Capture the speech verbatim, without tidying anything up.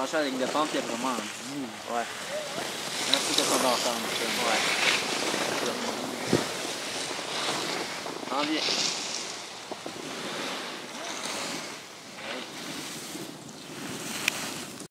lâcher la ligne de pente, puis vraiment en bout. Ouais. Là, c'est qu'on va entendre. Ouais. En bien.